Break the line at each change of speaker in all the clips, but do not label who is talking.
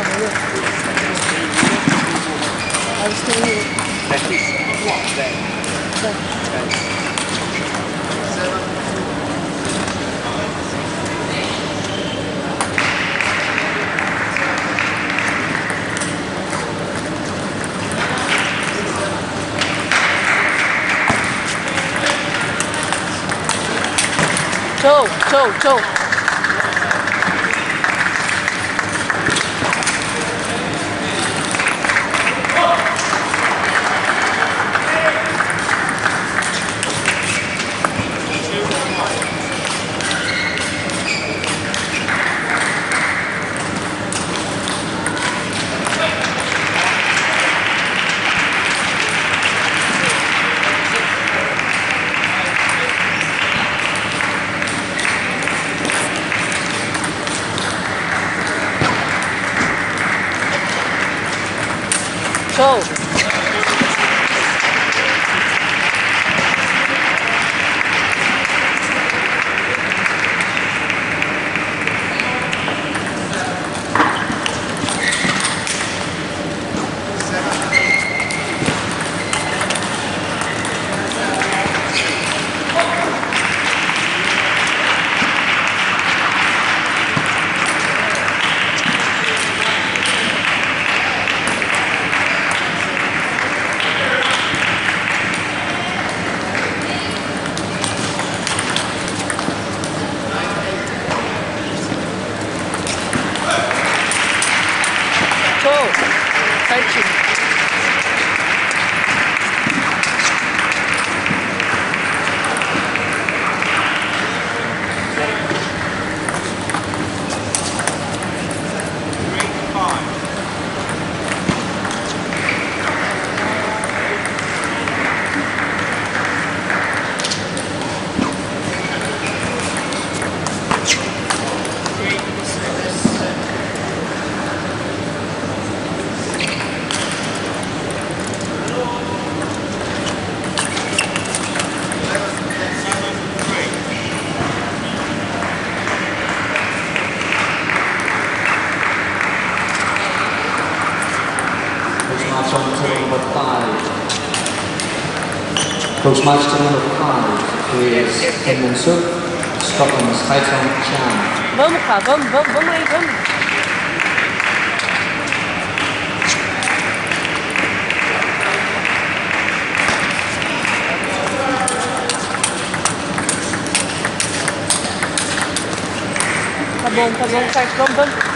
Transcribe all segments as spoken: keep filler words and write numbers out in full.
here. I was still here.
That is what then?
So, Joe, Joe, Joe. Joe. Thank you.
Number five. Coach Master number five, who is Edmund Suk, Scotland's Haitong Chan.
Vamos cá, vamos, vamos, vamos aí, vamos. Tá bom, tá bom, certo, vamos, vamos.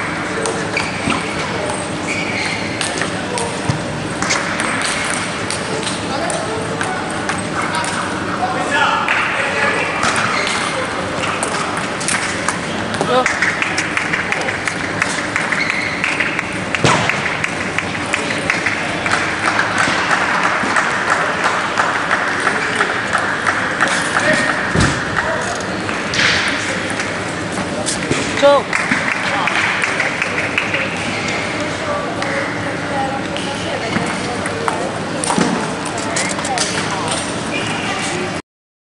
Go. Go.